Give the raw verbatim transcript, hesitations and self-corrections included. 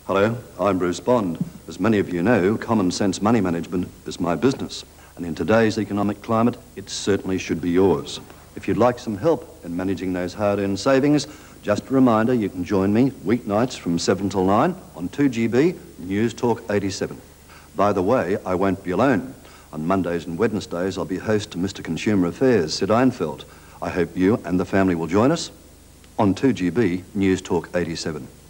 Hello, I'm Bruce Bond. As many of you know, common sense money management is my business. And in today's economic climate, it certainly should be yours. If you'd like some help in managing those hard-earned savings, just a reminder, you can join me weeknights from seven till nine on two G B NewsTalk eighty-seven. By the way, I won't be alone. On Mondays and Wednesdays, I'll be host to Mister Consumer Affairs, Sid Einfeld. I hope you and the family will join us on two G B NewsTalk eighty-seven.